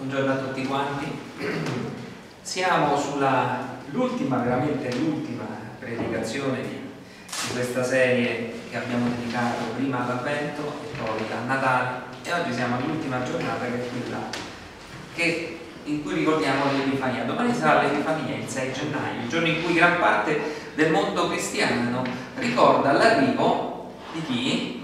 Buongiorno a tutti quanti. Siamo sull'ultima, veramente l'ultima predicazione di questa serie che abbiamo dedicato prima all'Avvento e poi a Natale, e oggi siamo all'ultima giornata, che è quella in cui ricordiamo l'Epifania. Domani sarà l'Epifania, il 6 gennaio, il giorno in cui gran parte del mondo cristiano ricorda l'arrivo di chi?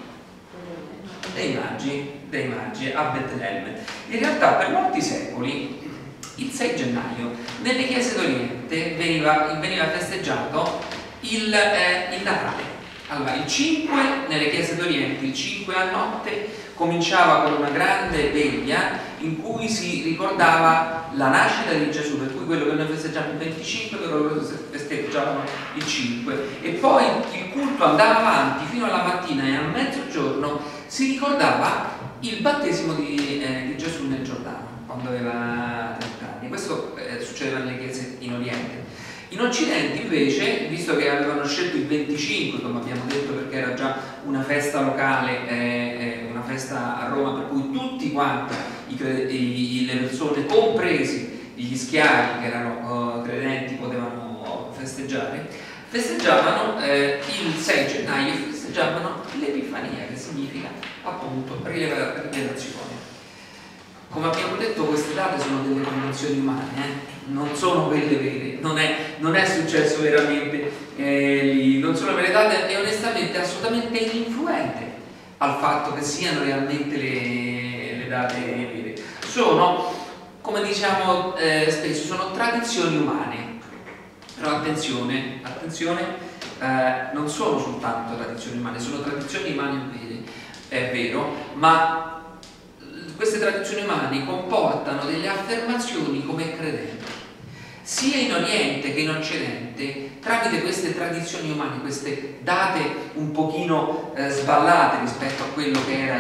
Dei magi a Betlemme. In realtà per molti secoli il 6 gennaio nelle chiese d'Oriente veniva festeggiato il Natale. Allora, il 5 nelle chiese d'Oriente, il 5 a notte, cominciava con una grande veglia in cui si ricordava la nascita di Gesù, per cui quello che noi festeggiamo il 25 loro festeggiavano il 5, e poi il culto andava avanti fino alla mattina, e a mezzogiorno si ricordava il battesimo di Gesù nel Giordano quando aveva 30 anni. Questo succedeva nelle chiese in Oriente. In Occidente invece, visto che avevano scelto il 25, come abbiamo detto, perché era già una festa locale, una festa a Roma, per cui tutti quanti le persone, compresi gli schiavi che erano credenti, potevano festeggiavano il 6 gennaio, festeggiavano l'Epifania, che significa appunto rivelazione. Come abbiamo detto, queste date sono delle convenzioni umane, non sono quelle vere, non è successo veramente lì, non sono vere date, e onestamente assolutamente ininfluente al fatto che siano realmente le date vere. Sono, come diciamo spesso, sono tradizioni umane. Però attenzione, non sono soltanto tradizioni umane, sono tradizioni umane vere, è vero, ma queste tradizioni umane comportano delle affermazioni come credenti, sia in Oriente che in Occidente. Tramite queste tradizioni umane, queste date un pochino sballate rispetto a quello che era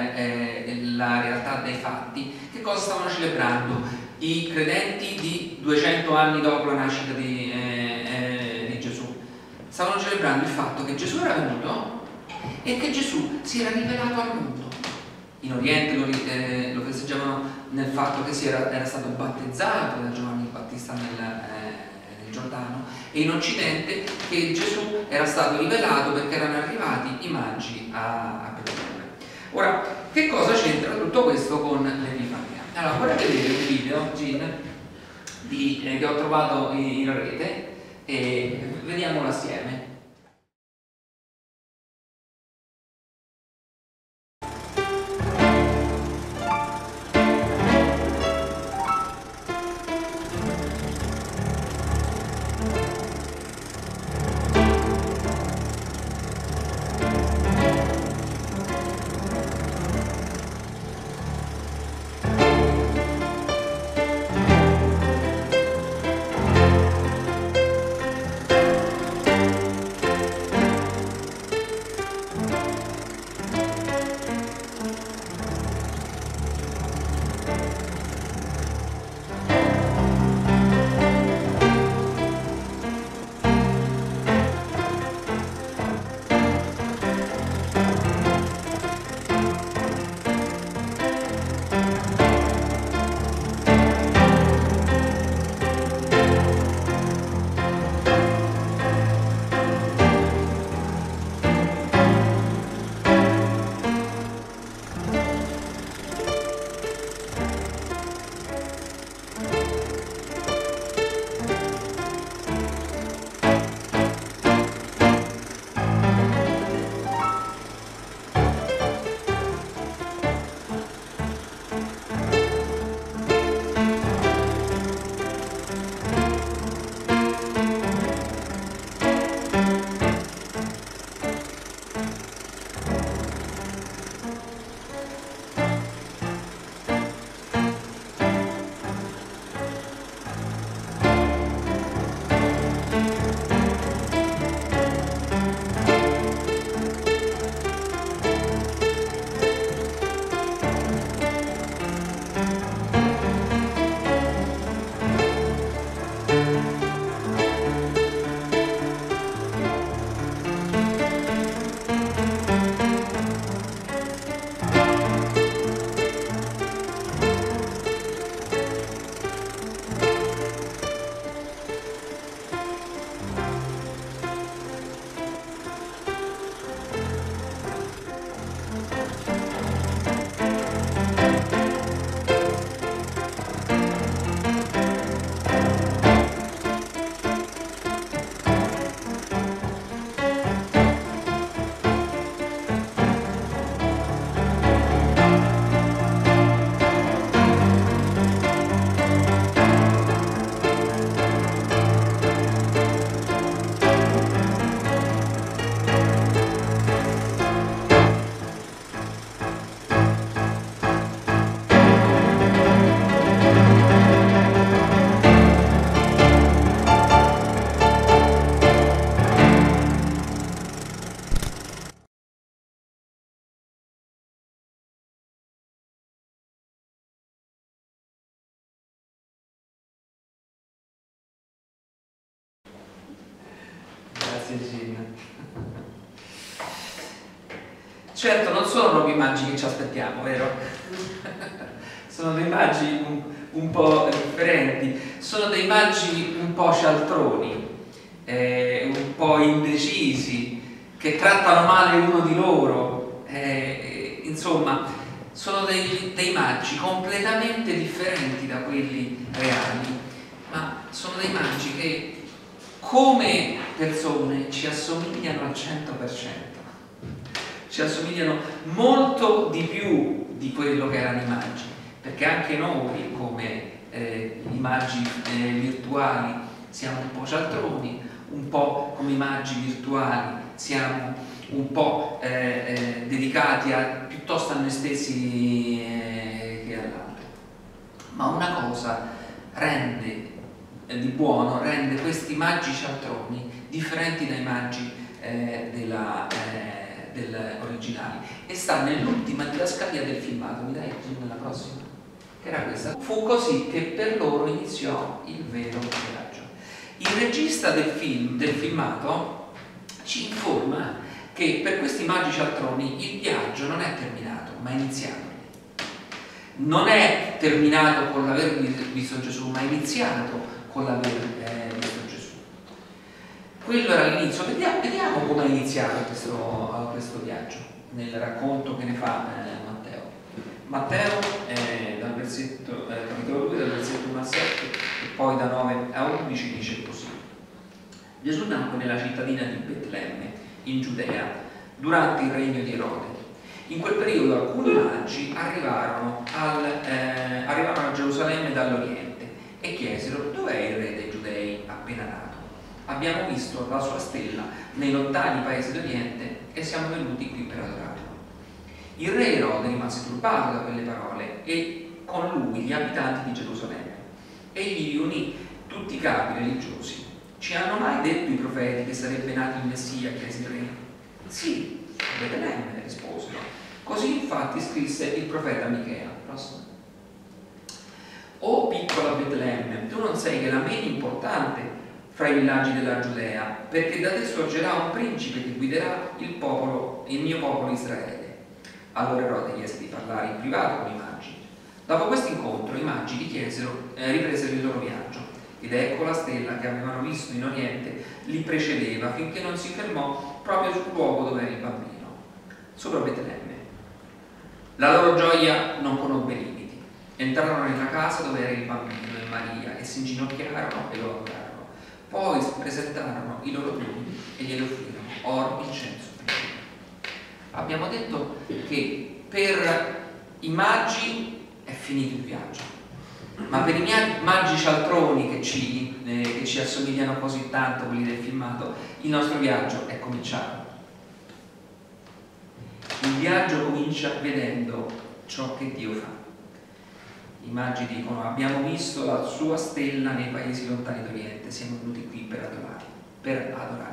la realtà dei fatti, che cosa stavano celebrando i credenti di 200 anni dopo la nascita di Gesù? Stavano celebrando il fatto che Gesù era venuto e che Gesù si era rivelato al mondo. In Oriente lo festeggiavano nel fatto che era stato battezzato da Giovanni il Battista nel Giordano, e in Occidente che Gesù era stato rivelato perché erano arrivati i magi a Betlemme. Ora, che cosa c'entra tutto questo con l'Epifania? Allora, vorrei vedere un video, Gin, che ho trovato in rete, e vediamolo assieme. Grazie Gina. Certo, non sono proprio immagini che ci aspettiamo, vero? Sono delle immagini un po' differenti, sono dei immagini un po' cialtroni, un po' indecisi, che trattano male uno di loro, insomma, sono dei maggi completamente differenti da quelli reali, ma sono dei maggi che come persone ci assomigliano al 100%, ci assomigliano molto di più di quello che erano i maggi, perché anche noi come i maggi virtuali siamo un po' cialtroni, un po' come i maggi virtuali siamo un po' dedicati piuttosto a noi stessi che all'altro. Ma una cosa di buono rende questi maggi cialtroni differenti dai maggi originali, e sta nell'ultima didascalia del filmato. Mi dai nella prossima? Che era questa. Fu così che per loro iniziò il vero viaggio. Il regista del filmato ci informa che per questi maggi cialtroni il viaggio non è terminato, ma è iniziato. Non è terminato con l'aver visto Gesù, ma è iniziato con l'aver visto Gesù. Quello era l'inizio. Vediamo come è iniziato questo viaggio nel racconto che ne fa Matteo. Matteo dal capitolo 2, dal versetto 1 a 7 e poi da 9 a 11 dice così: Gesù nacque nella cittadina di Betlemme in Giudea durante il regno di Erode. In quel periodo alcuni magi arrivarono a Gerusalemme dall'Oriente e chiesero: dov'è il re dei Giudei appena nato? Abbiamo visto la sua stella nei lontani paesi d'Oriente e siamo venuti qui per adorarlo. Il re Erode rimase turbato da quelle parole e con lui gli abitanti di Gerusalemme. Egli riunì tutti i capi religiosi. Ci hanno mai detto i profeti che sarebbe nato il Messia? Chiese il re. Sì, a Betlemme, risposero. Così infatti scrisse il profeta Michea. Prossimo. O piccola Betlemme, tu non sei che la meno importante fra i villaggi della Giudea, perché da te sorgerà un principe che guiderà il mio popolo Israele. Allora Erode chiese di parlare in privato con i magi. Dopo questo incontro i magi ripresero il loro viaggio, ed ecco la stella che avevano visto in Oriente li precedeva finché non si fermò proprio sul luogo dove era il bambino, sopra Betlemme. La loro gioia non conobbe limiti. Entrarono nella casa dove era il bambino e Maria e si inginocchiarono e lo adorarono. Poi presentarono i loro doni e glieli offrirono oro, incenso e mirra. Abbiamo detto che per i magi è finito il viaggio, ma per i magi cialtroni che ci assomigliano così tanto, quelli del filmato, il nostro viaggio è cominciato. Il viaggio comincia vedendo ciò che Dio fa. I magi dicono: abbiamo visto la sua stella nei paesi lontani d'Oriente, siamo venuti qui per adorarlo.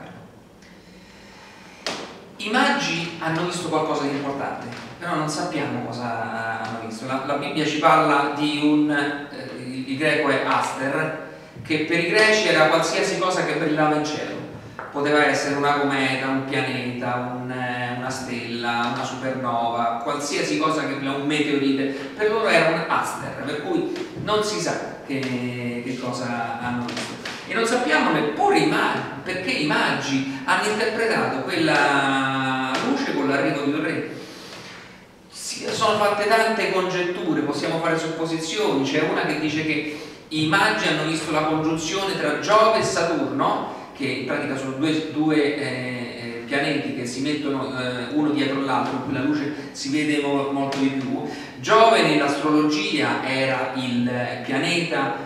I magi hanno visto qualcosa di importante, però non sappiamo cosa hanno visto. La Bibbia ci parla di il greco è Aster, che per i greci era qualsiasi cosa che brillava in cielo. Poteva essere una cometa, un pianeta, una stella, una supernova, qualsiasi cosa un meteorite. Per loro era un Aster, per cui non si sa che cosa hanno visto. E non sappiamo neppure perché i magi hanno interpretato quella luce con l'arrivo di un re. Sono fatte tante congetture, possiamo fare supposizioni. C'è una che dice che i magi hanno visto la congiunzione tra Giove e Saturno, che in pratica sono due pianeti che si mettono uno dietro l'altro, in cui la luce si vede molto di più. Giove nell'astrologia era il pianeta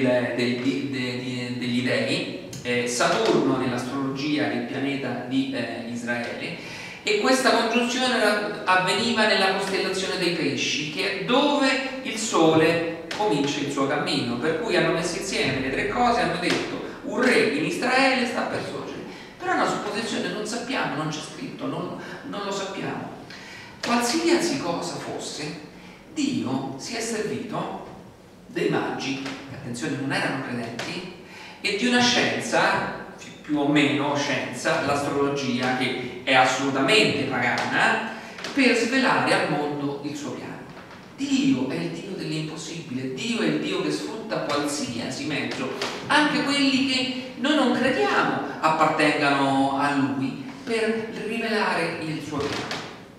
degli dei, Saturno nell'astrologia era il pianeta di Israele, e questa congiunzione avveniva nella costellazione dei pesci, che è dove il sole comincia il suo cammino, per cui hanno messo insieme le tre cose e hanno detto: un re in Israele sta per sorgere. Però è una supposizione, non sappiamo, non c'è scritto, non lo sappiamo. Qualsiasi cosa fosse, Dio si è servito dei magi, che attenzione non erano credenti, e di una scienza più o meno scienza, l'astrologia, che è assolutamente pagana, per svelare al mondo il suo piano. Dio è il Dio dell'impossibile, Dio è il Dio che sfrutta qualsiasi mezzo, anche quelli che noi non crediamo appartengano a Lui, per rivelare il suo piano.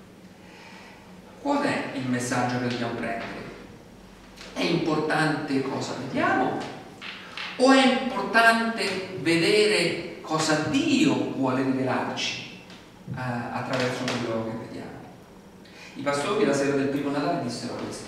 Qual è il messaggio che dobbiamo prendere? È importante cosa vediamo o è importante vedere cosa Dio vuole rivelarci attraverso quello che vediamo? I pastori la sera del primo Natale dissero questo: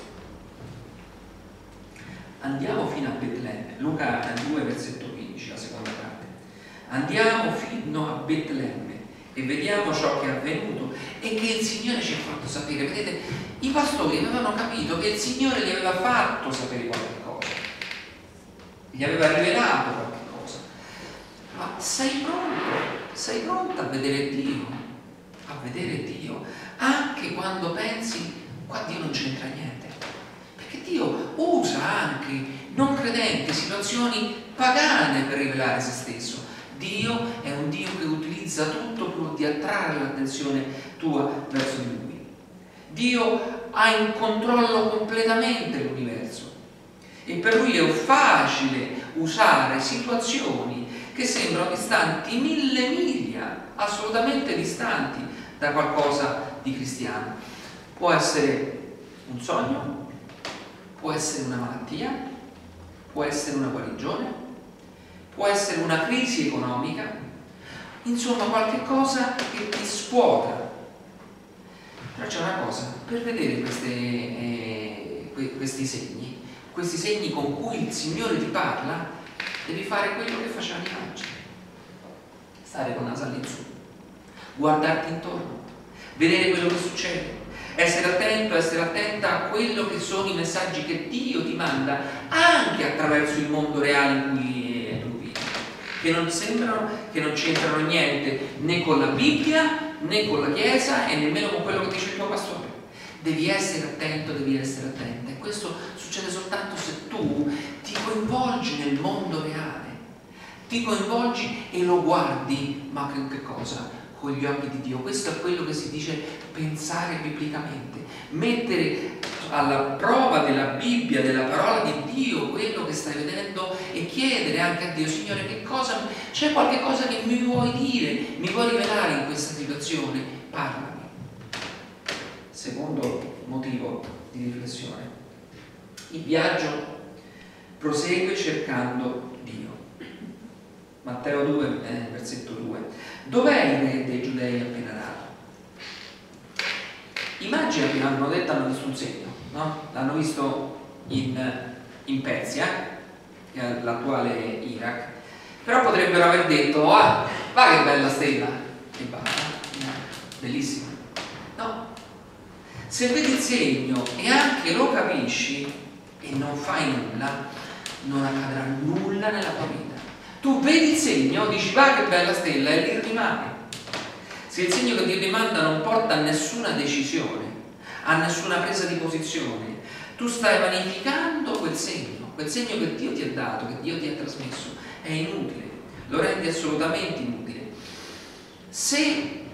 andiamo fino a Betlemme, Luca 2 versetto 15, la seconda parte. Andiamo fino a Betlemme e vediamo ciò che è avvenuto e che il Signore ci ha fatto sapere. Vedete, i pastori avevano capito che il Signore gli aveva fatto sapere qualche cosa, gli aveva rivelato qualche cosa. Ma sei pronto? Sei pronta a vedere Dio? A vedere Dio anche quando pensi qua Dio non c'entra niente, perché Dio usa anche non credenti, situazioni pagane per rivelare se stesso. Dio è un Dio che utilizza tutto pur di attrarre l'attenzione tua verso di Lui. Dio ha in controllo completamente l'universo e per Lui è facile usare situazioni che sembrano distanti 1000 miglia, assolutamente distanti da qualcosa di cristiano. Può essere un sogno, può essere una malattia, può essere una guarigione, può essere una crisi economica, insomma qualche cosa che ti scuota. Però c'è una cosa: per vedere questi segni con cui il Signore ti parla, devi fare quello che facevano i magi: stare con il naso all'insù, guardarti intorno, vedere quello che succede, essere attento, essere attenta a quello che sono i messaggi che Dio ti manda anche attraverso il mondo reale in cui che non sembrano, che non c'entrano niente né con la Bibbia né con la Chiesa e nemmeno con quello che dice il tuo pastore. Devi essere attento, devi essere attenta, e questo succede soltanto se tu ti coinvolgi nel mondo reale, ti coinvolgi e lo guardi, ma che cosa? Con gli occhi di Dio. Questo è quello che si dice pensare biblicamente, mettere alla prova della Bibbia, della parola di Dio, quello che stai vedendo, e chiedere anche a Dio: Signore, che cosa c'è, qualche cosa che mi vuoi dire, mi vuoi rivelare in questa situazione? Parlami. Secondo motivo di riflessione: il viaggio prosegue cercando Dio. Matteo 2, versetto 2. Dov'è il re dei Giudei appena nato? I magi hanno detto, hanno visto un segno, no? L'hanno visto in Persia, che è l'attuale Iraq, però potrebbero aver detto: ah, va che bella stella, che bella, bellissima. No, se vedi il segno e anche lo capisci e non fai nulla, non accadrà nulla nella tua vita. Tu vedi il segno, dici va che bella stella, e lì rimani. Se il segno che Dio ti manda non porta a nessuna decisione, a nessuna presa di posizione, tu stai vanificando quel segno che Dio ti ha dato, che Dio ti ha trasmesso, è inutile, lo rendi assolutamente inutile. Se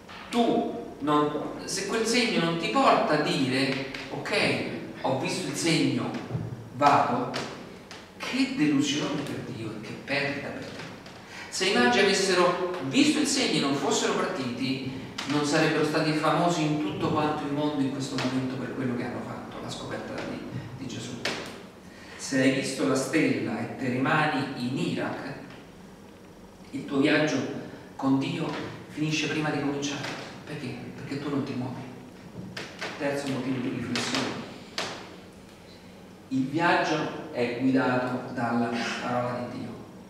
quel segno non ti porta a dire: ok, ho visto il segno, vado, che delusione per Dio e che perdita per te. Se i magi avessero visto il segno e non fossero partiti, non sarebbero stati famosi in tutto quanto il mondo in questo momento per quello che hanno fatto, la scoperta di Gesù. Se hai visto la stella e te rimani in Iraq, il tuo viaggio con Dio finisce prima di cominciare. Perché? Perché tu non ti muovi. Terzo motivo di riflessione: il viaggio è guidato dalla parola di Dio.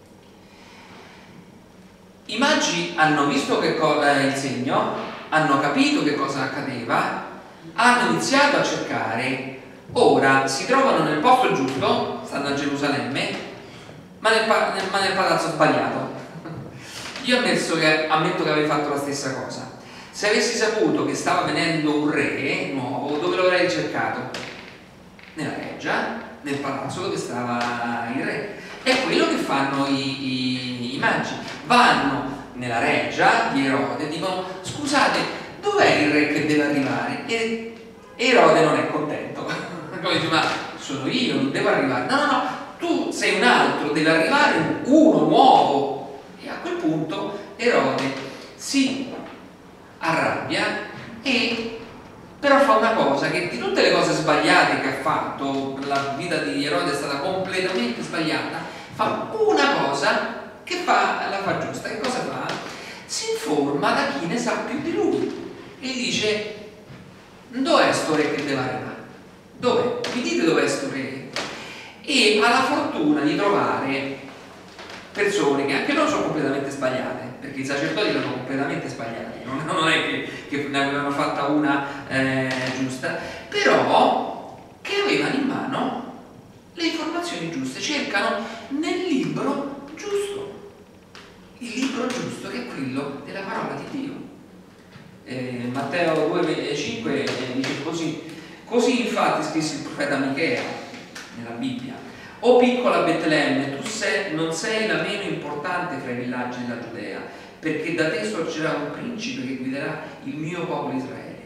I magi hanno visto il segno, hanno capito che cosa accadeva, hanno iniziato a cercare, ora si trovano nel posto giusto, stanno a Gerusalemme, ma nel palazzo sbagliato. Io ammetto che avevi fatto la stessa cosa. Se avessi saputo che stava venendo un re nuovo, dove lo avrei cercato? Nella reggia, nel palazzo dove stava il re. È quello che fanno i magi. Vanno nella reggia di Erode e dicono: scusate, dov'è il re che deve arrivare? E Erode non è contento. Come dice: ma sono io, non devo arrivare. No, no, no, tu sei un altro, deve arrivare uno nuovo. E a quel punto Erode si arrabbia e però fa una cosa, che di tutte le cose sbagliate che ha fatto, la vita di Erode è stata completamente sbagliata, fa una cosa che la fa giusta. Che cosa fa? Si informa da chi ne sa più di lui e gli dice: dov'è sto re che deve arrivare? Dov'è? Mi dite dov'è sto re? E ha la fortuna di trovare persone che anche loro sono completamente sbagliate, perché i sacerdoti erano completamente sbagliati, non è che ne avevano fatta una giusta, però che avevano in mano le informazioni giuste, cercano nel libro giusto, il libro giusto che è quello della parola di Dio. Matteo 2,5 dice così infatti scrisse il profeta Michea nella Bibbia: o piccola Betlemme, tu non sei la meno importante fra i villaggi della Giudea, perché da te sorgerà un principe che guiderà il mio popolo Israele.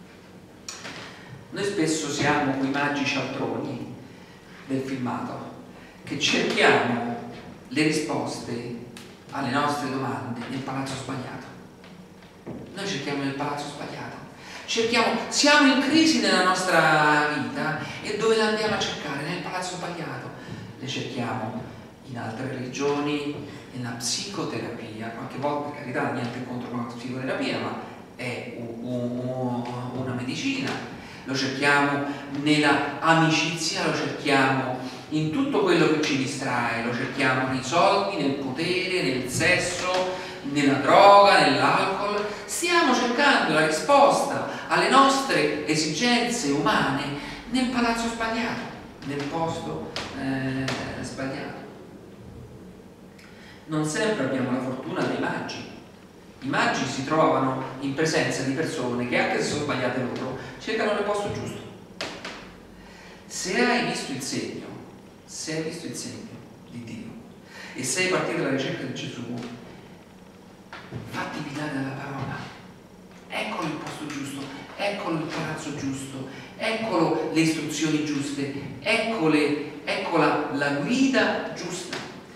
Noi spesso siamo quei magi cialtroni del filmato che cerchiamo le risposte alle nostre domande nel palazzo sbagliato. Noi cerchiamo nel palazzo sbagliato. Siamo in crisi nella nostra vita e dove la andiamo a cercare? Nel palazzo sbagliato. Le cerchiamo in altre religioni, nella psicoterapia, qualche volta, per carità, niente contro la psicoterapia, ma è una medicina. Lo cerchiamo nella amicizia, lo cerchiamo in tutto quello che ci distrae, lo cerchiamo nei soldi, nel potere, nel sesso, nella droga, nell'alcol. Stiamo cercando la risposta alle nostre esigenze umane nel palazzo sbagliato, nel posto sbagliato. Non sempre abbiamo la fortuna dei magi. I magi si trovano in presenza di persone che, anche se sono sbagliate loro, cercano il posto giusto. Se hai visto il segno di Dio e sei partito alla ricerca di Gesù, fatti guidare dalla parola. Eccolo il posto giusto, eccolo il palazzo giusto, eccolo le istruzioni giuste, eccola la guida giusta.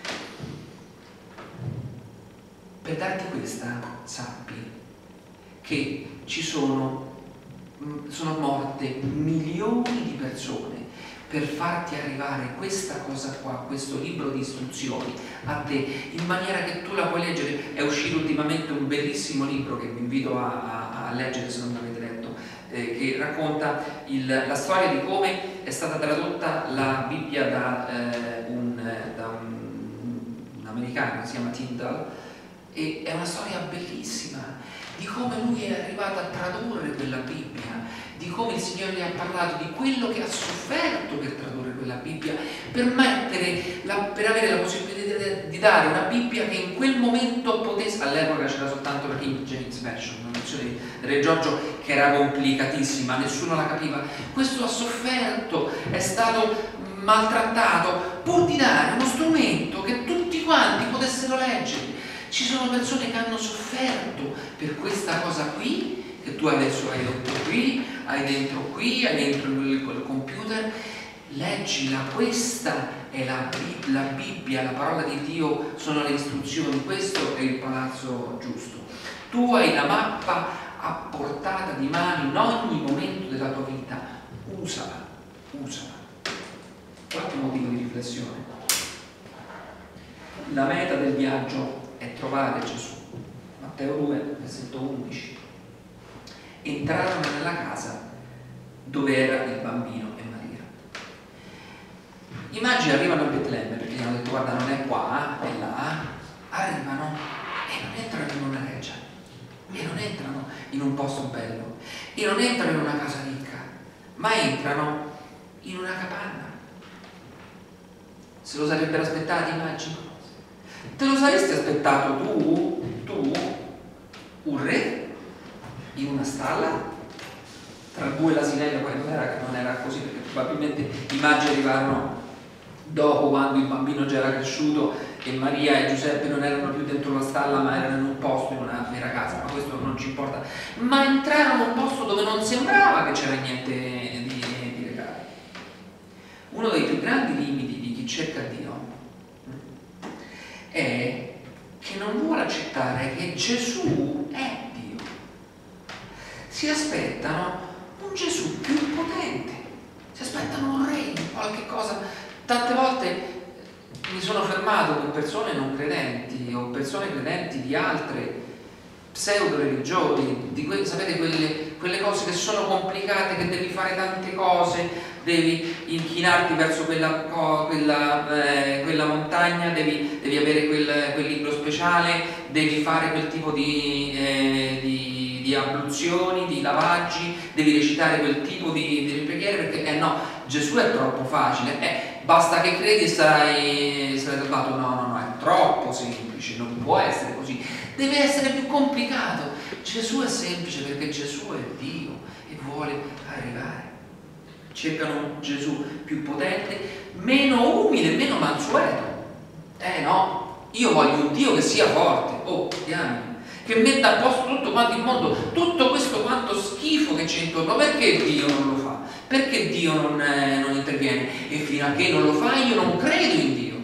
Per darti questa, sappi che sono morte milioni di persone per farti arrivare questa cosa qua, questo libro di istruzioni a te, in maniera che tu la puoi leggere. È uscito ultimamente un bellissimo libro che vi invito a leggere se non l'avete letto, che racconta la storia di come è stata tradotta la Bibbia da un americano che si chiama Tyndall, e è una storia bellissima di come lui è arrivato a tradurre quella Bibbia, di come il Signore gli ha parlato di quello che ha sofferto per tradurre quella Bibbia, per avere la possibilità di dare una Bibbia che in quel momento potesse. All'epoca c'era soltanto la King James Version, una versione di Re Giorgio che era complicatissima, nessuno la capiva. Questo ha sofferto, è stato maltrattato pur di dare uno strumento che tutti quanti potessero leggere. Ci sono persone che hanno sofferto per questa cosa qui, che tu adesso hai detto qui, hai dentro il computer. Leggila, questa è la Bibbia, la parola di Dio, sono le istruzioni, questo è il palazzo giusto. Tu hai la mappa a portata di mano in ogni momento della tua vita, usala. Qualche motivo di riflessione. La meta del viaggio è trovare Gesù. Matteo 2, versetto 11. Entrarono nella casa dove era il bambino e Maria. I magi arrivano a Betlemme perché gli hanno detto: guarda, non è qua, è là. Arrivano e non entrano in una reggia, e non entrano in un posto bello, e non entrano in una casa ricca, ma entrano in una capanna. Se lo sarebbero aspettati i magi? Te lo saresti aspettato tu, un re in una stalla tra il bue e l'asinello? Poi non era così, perché probabilmente i magi arrivarono dopo, quando il bambino già era cresciuto e Maria e Giuseppe non erano più dentro la stalla ma erano in un posto, in una vera casa, ma questo non ci importa, ma entrarono in un posto dove non sembrava che c'era niente di legale. Uno dei più grandi limiti di chi cerca Dio è che non vuole accettare che Gesù è Dio. Si aspettano un Gesù più potente, si aspettano un re, qualche cosa. Tante volte mi sono fermato con persone non credenti o persone credenti di altre pseudo religioni, sapete quelle cose che sono complicate, che devi fare tante cose, devi inchinarti verso quella montagna, devi avere quel libro speciale, devi fare quel tipo di abluzioni, di lavaggi, devi recitare quel tipo di preghiere, perché no, Gesù è troppo facile, basta che credi e sarai salvato. No, è troppo semplice, non può essere così, deve essere più complicato. Gesù è semplice perché Gesù è Dio e vuole arrivare. Cercano un Gesù più potente, meno umile, meno mansueto. No, io voglio un Dio che sia forte, diamine, che metta a posto tutto quanto il mondo, tutto questo quanto schifo che c'è intorno. Perché Dio non lo fa? Perché Dio non interviene? E fino a che non lo fa io non credo in Dio.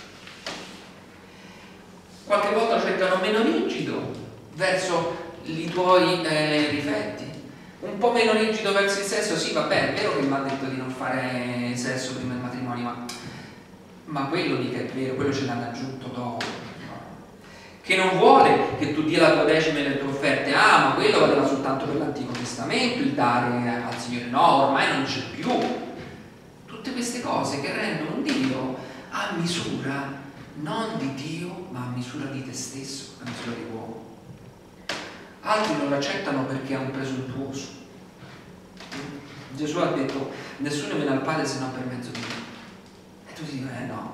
Qualche volta cercano meno rigido verso i tuoi difetti, un po' meno rigido verso il sesso. Sì, vabbè, è vero che mi ha detto di non fare sesso prima del matrimonio, ma quello mica è vero, quello ce l'hanno aggiunto dopo. Che non vuole che tu dia la tua decima e le tue offerte, ma quello valeva soltanto per l'Antico Testamento, il dare al Signore. No, ormai non c'è più. Tutte queste cose che rendono un Dio a misura non di Dio, ma a misura di te stesso, a misura di uomo. Altri non lo accettano perché è un presuntuoso. Gesù ha detto: nessuno viene al Padre se non per mezzo di me. E tu dici: no.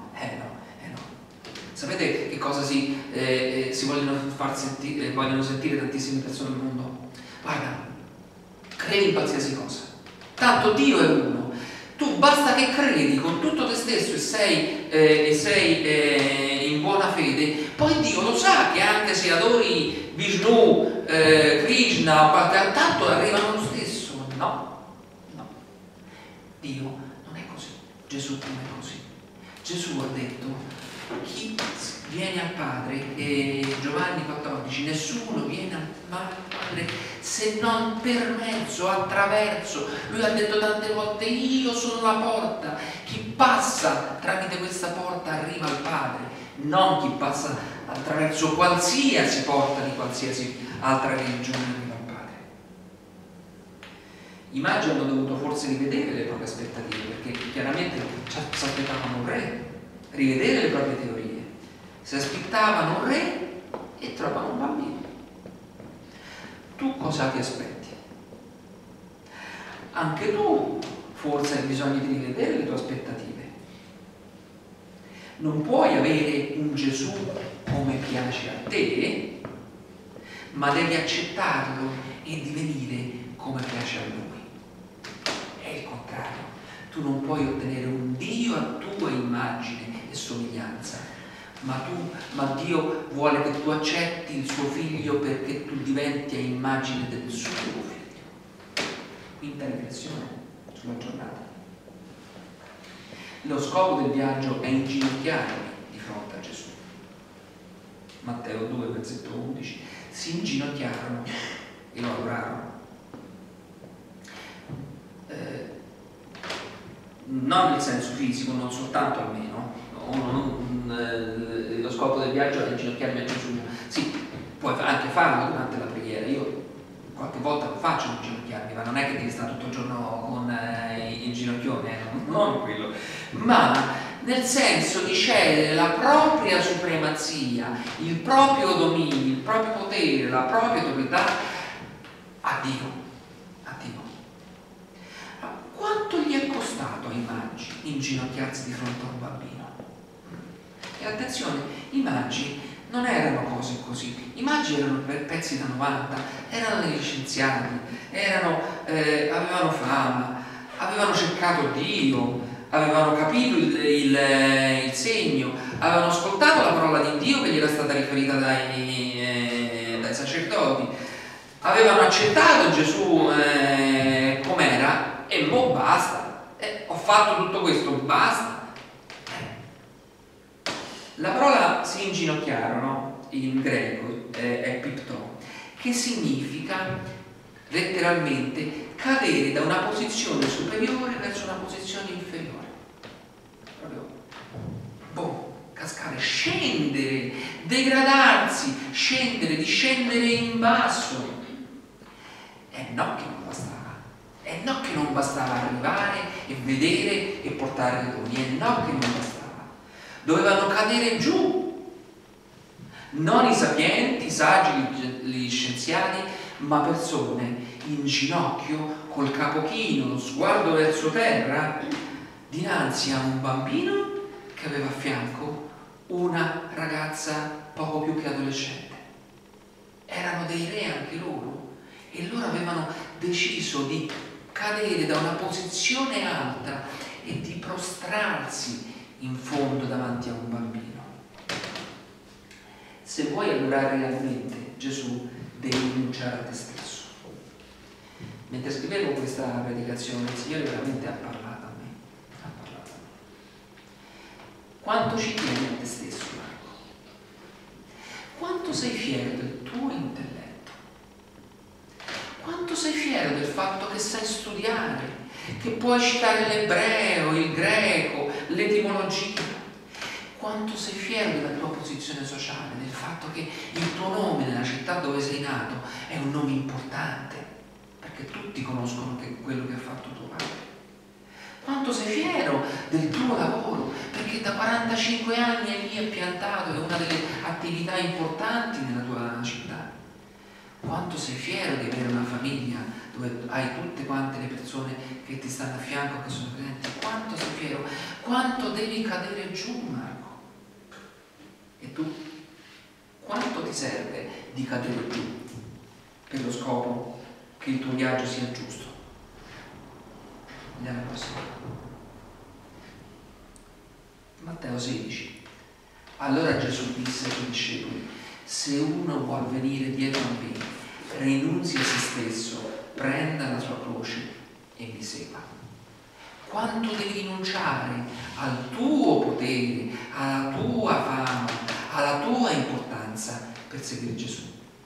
Sapete che cosa si vogliono sentire tantissime persone al mondo? Guarda, credi in qualsiasi cosa, tanto Dio è uno, tu basta che credi con tutto te stesso e sei in buona fede, poi Dio lo sa che anche se adori Vishnu, Krishna, tanto arrivano lo stesso. No, Dio non è così, Gesù non è così. Gesù ha detto: chi viene al Padre, Giovanni 14, nessuno viene al Padre se non per mezzo, attraverso. Lui ha detto tante volte: io sono la porta, chi passa tramite questa porta arriva al Padre, non chi passa attraverso qualsiasi porta di qualsiasi altra religione arriva al Padre. I magi hanno dovuto forse rivedere le proprie aspettative, perché chiaramente si aspettavano un re, rivedere le proprie teorie, si aspettavano un re e trovano un bambino. Tu cosa ti aspetti? Anche tu forse hai bisogno di rivedere le tue aspettative. Non puoi avere un Gesù come piace a te, ma devi accettarlo e divenire come piace a lui. È il contrario. Tu non puoi ottenere un Dio a tua immagine e somiglianza, ma Dio vuole che tu accetti il suo figlio perché tu diventi a immagine del suo figlio. Quinta riflessione sulla giornata. Lo scopo del viaggio è inginocchiarmi di fronte a Gesù. Matteo 2, versetto 11. Si inginocchiarono e lo adorarono. Non nel senso fisico, non soltanto almeno. Lo scopo del viaggio è inginocchiarmi a Gesù. Sì, puoi anche farlo durante la preghiera. Io qualche volta lo faccio inginocchiarmi, ma non è che devi stare tutto il giorno con il ginocchione, non quello, ma nel senso di cedere la propria supremazia, il proprio dominio, il proprio potere, la propria autorità a Dio. Quanto gli è costato ai magi inginocchiarsi di fronte a un bambino? E attenzione, i magi non erano cose così, i magi erano pezzi da 90, erano degli scienziati, avevano fama, avevano cercato Dio, avevano capito il segno, avevano ascoltato la parola di Dio che gli era stata riferita dai sacerdoti, avevano accettato Gesù com'era, e mo basta, ho fatto tutto questo, basta. La parola si inginocchiarono, no? In greco è pipto, che significa letteralmente cadere da una posizione superiore verso una posizione inferiore. Proprio, cascare, scendere, degradarsi, scendere, discendere in basso. E no che non bastava, e no che non bastava arrivare e vedere e portare le doni, e no che non bastava. Dovevano cadere giù. Non i sapienti, i saggi, gli scienziati, ma persone in ginocchio, col capo chino, lo sguardo verso terra, dinanzi a un bambino che aveva a fianco una ragazza poco più che adolescente. Erano dei re anche loro, e loro avevano deciso di cadere da una posizione alta e di prostrarsi in fondo davanti a un bambino. Se vuoi adorare realmente Gesù, devi rinunciare a te stesso. Mentre scrivevo questa predicazione, il Signore veramente ha parlato a me. Quanto ci tieni a te stesso, Marco? Quanto sei fiero del tuo intelletto? Quanto sei fiero del fatto che sai studiare, che puoi citare l'ebreo, il greco, l'etimologia? Quanto sei fiero della tua posizione sociale, del fatto che il tuo nome nella città dove sei nato è un nome importante, perché tutti conoscono quello che ha fatto tuo padre. Quanto sei fiero del tuo lavoro, perché da 45 anni è lì piantato, è una delle attività importanti nella tua città. Quanto sei fiero di avere una famiglia dove hai tutte quante le persone che ti stanno a fianco, che sono presenti. Quanto sei fiero, quanto devi cadere giù, Marco. E tu? Quanto ti serve di cadere giù per lo scopo che il tuo viaggio sia giusto? Andiamo alla prossima. Matteo 16. Allora Gesù disse ai suoi discepoli: se uno vuol venire dietro a me, rinunzi a se stesso, prenda la sua croce e mi segua. Quanto devi rinunciare al tuo potere, alla tua fama, alla tua importanza per seguire Gesù?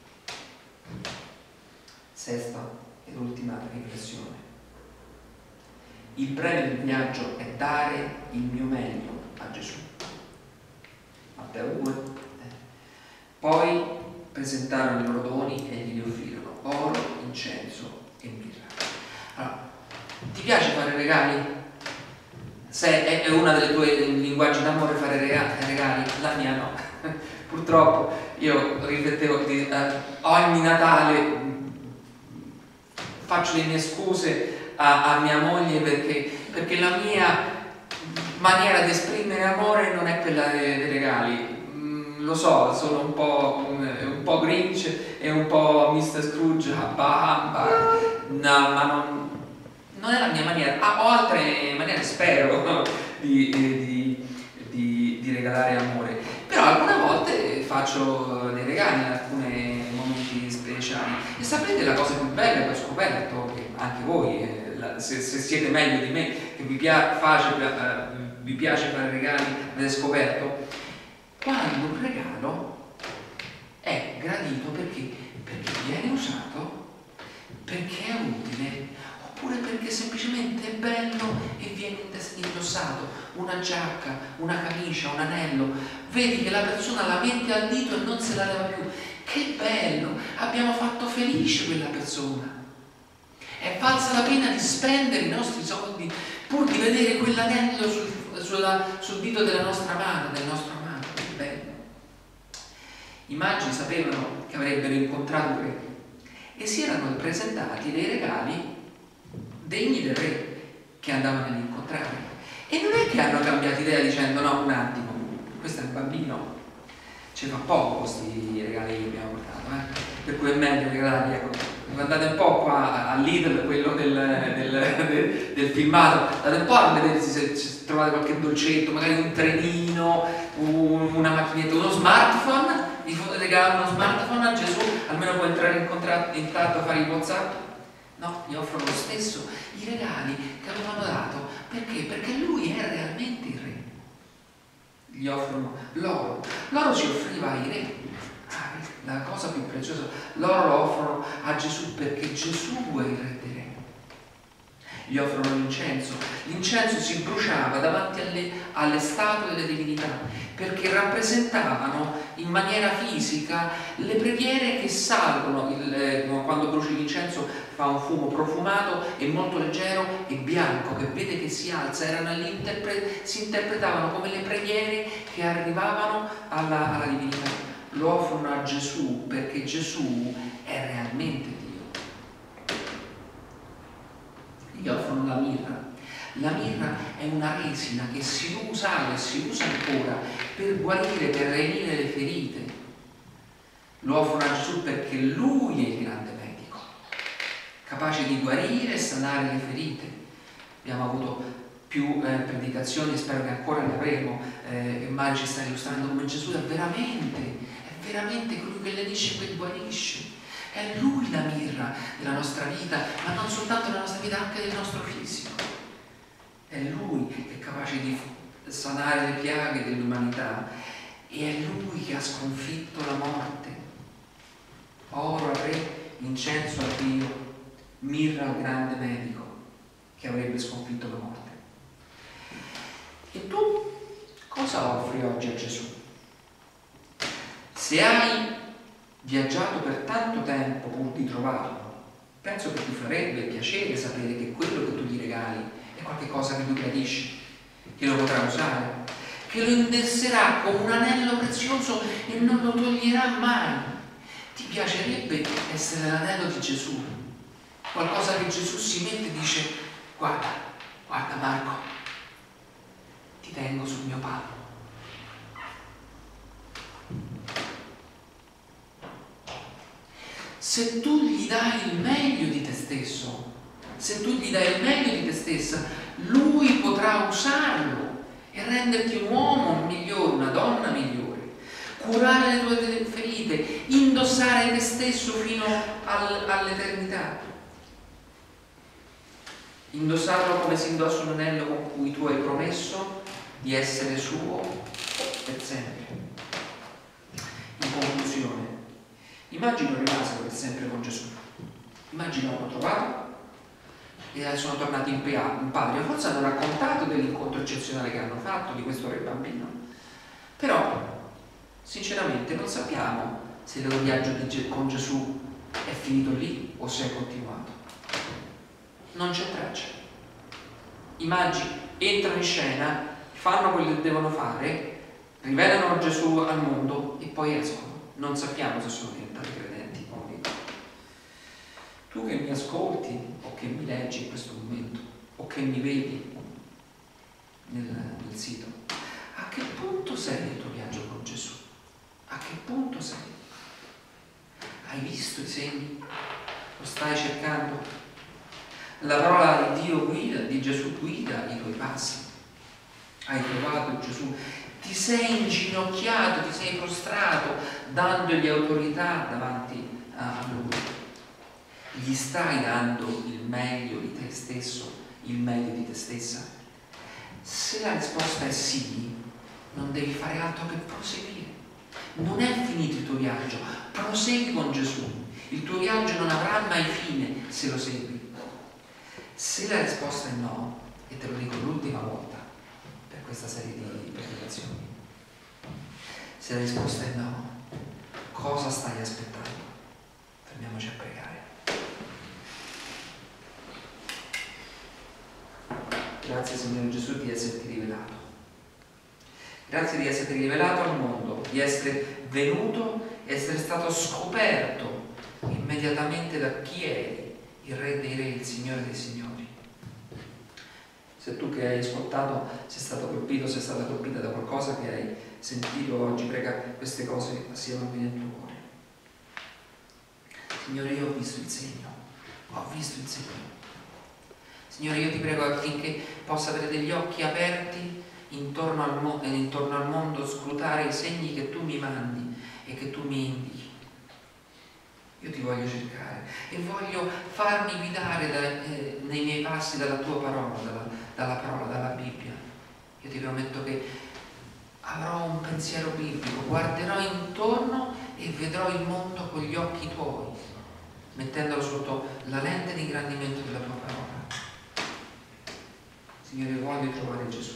Sesta ed ultima riflessione. Il premio del viaggio è dare il mio meglio a Gesù. Matteo 2. Poi presentarono i loro doni e gli offrirono oro, incenso e mirra. Allora, ti piace fare regali? Se è una delle tue linguaggi d'amore fare regali, la mia no. Purtroppo io riflettevo ogni Natale faccio le mie scuse a mia moglie perché la mia maniera di esprimere amore non è quella dei regali. Lo so, sono un po' Grinch e un po' Mr. Scrooge, no, ma non è la mia maniera. Ho altre maniere, spero, di regalare amore, però alcune volte faccio dei regali in alcuni momenti speciali. E sapete la cosa più bella che ho scoperto, che anche voi, se siete meglio di me, che vi piace fare regali, avete scoperto? Quando un regalo è gradito perché viene usato, perché è utile, oppure perché semplicemente è bello e viene indossato, una giacca, una camicia, un anello, vedi che la persona la mette al dito e non se la leva più. Che bello, abbiamo fatto felice quella persona. È valsa la pena di spendere i nostri soldi pur di vedere quell'anello sul dito della nostra mano, del nostro amato. Che bello. I magi sapevano che avrebbero incontrato un re e si erano presentati dei regali degni del re che andavano ad incontrare. E non è che hanno cambiato idea dicendo no, un attimo, questo è un bambino, ci fa poco questi regali che abbiamo portato, per cui è meglio regalarli, ecco. Guardate un po' qua a Lidl, quello del filmato, andate un po' a vedere se trovate qualche dolcetto, magari un trenino, una macchinetta, uno smartphone, vi regalano uno smartphone a Gesù, almeno può entrare in contatto a fare i WhatsApp. No, gli offrono lo stesso i regali che avevano dato. Perché? Perché lui è realmente il re. Gli offrono l'oro. L'oro si offriva ai re. La cosa più preziosa, loro lo offrono a Gesù perché Gesù è il re dei re. Gli offrono l'incenso. L'incenso si bruciava davanti alle statue delle divinità perché rappresentavano in maniera fisica le preghiere che salgono. Quando bruci l'incenso fa un fumo profumato e molto leggero e bianco che vede che si alza. Si interpretavano come le preghiere che arrivavano alla divinità. Lo offrono a Gesù perché Gesù è realmente Dio. Gli offrono la mirra. La mirra è una resina che si usa e si usa ancora per guarire, per lenire le ferite. Lo offrono a Gesù perché Lui è il grande medico, capace di guarire e sanare le ferite. Abbiamo avuto più predicazioni e spero che ancora ne avremo. Mario ci sta illustrando come Gesù è veramente colui che lenisce e che guarisce. È Lui la mirra della nostra vita, ma non soltanto della nostra vita, anche del nostro fisico. È Lui che è capace di sanare le piaghe dell'umanità e è Lui che ha sconfitto la morte. Oro al re, incenso a Dio, mirra al grande medico che avrebbe sconfitto la morte. E tu cosa offri oggi a Gesù? Se hai viaggiato per tanto tempo pur di trovarlo, penso che ti farebbe piacere sapere che quello che tu gli regali è qualcosa che lui gradisce, che lo potrà usare, che lo indosserà come un anello prezioso e non lo toglierà mai. Ti piacerebbe essere l'anello di Gesù, qualcosa che Gesù si mette e dice: guarda Marco, ti tengo sul mio palmo. Se tu gli dai il meglio di te stesso, se tu gli dai il meglio di te stessa, lui potrà usarlo e renderti un uomo migliore, una donna migliore, curare le tue ferite, indossare te stesso fino all'eternità, indossarlo come si indossa un anello con cui tu hai promesso di essere suo per sempre. In conclusione, immagino rimasero per sempre con Gesù. Immagino hanno trovato e sono tornati in patria. Forse hanno raccontato dell'incontro eccezionale che hanno fatto di questo re bambino. Però, sinceramente, non sappiamo se il loro viaggio con Gesù è finito lì o se è continuato. Non c'è traccia. I magi entrano in scena, fanno quello che devono fare, rivelano Gesù al mondo e poi escono. Non sappiamo se sono diventati credenti o meno. Tu che mi ascolti o che mi leggi in questo momento o che mi vedi nel sito, a che punto sei nel tuo viaggio con Gesù? A che punto sei? Hai visto i segni? Lo stai cercando? La parola di Dio guida, di Gesù guida i tuoi passi. Hai trovato Gesù? Ti sei inginocchiato, ti sei prostrato, dandogli autorità davanti a Lui. Gli stai dando il meglio di te stesso, il meglio di te stessa? Se la risposta è sì, non devi fare altro che proseguire. Non è finito il tuo viaggio, prosegui con Gesù. Il tuo viaggio non avrà mai fine se lo segui. Se la risposta è no, e te lo dico l'ultima volta per questa serie di predicazioni, se la risposta è no, cosa stai aspettando? Fermiamoci a pregare. Grazie Signore Gesù di esserti rivelato. Grazie di esserti rivelato al mondo, di essere venuto, essere stato scoperto immediatamente da chi eri, il Re dei Re, il Signore dei Signori. Se tu che hai ascoltato sei stato colpito, sei stata colpita da qualcosa che hai sentito oggi, prega queste cose siano nel tuo cuore. Signore, io ho visto il segno, ho visto il segno. Signore, io ti prego affinché possa avere degli occhi aperti intorno al mondo, scrutare i segni che tu mi mandi e che tu mi indichi. Io ti voglio cercare e voglio farmi guidare nei miei passi dalla tua parola, dalla parola, dalla Bibbia. Io ti prometto che avrò un pensiero biblico, guarderò intorno e vedrò il mondo con gli occhi tuoi, mettendolo sotto la lente di ingrandimento della tua parola. Signore, voglio trovare Gesù.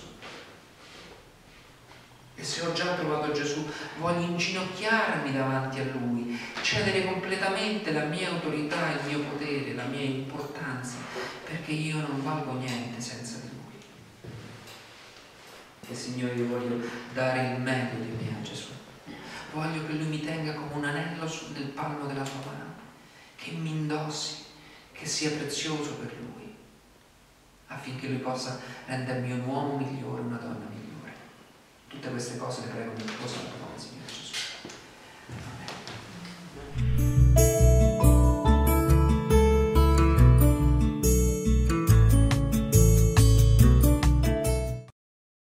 E se ho già trovato Gesù, voglio inginocchiarmi davanti a Lui, cedere completamente la mia autorità, il mio potere, la mia importanza, perché io non valgo niente senza di Lui. E Signore, io voglio dare il meglio di me a Gesù. Voglio che Lui mi tenga come un anello nel palmo della sua mano, che mi indossi, che sia prezioso per Lui, affinché Lui possa rendermi un uomo migliore, una donna migliore. Tutte queste cose le prego nel tuo santo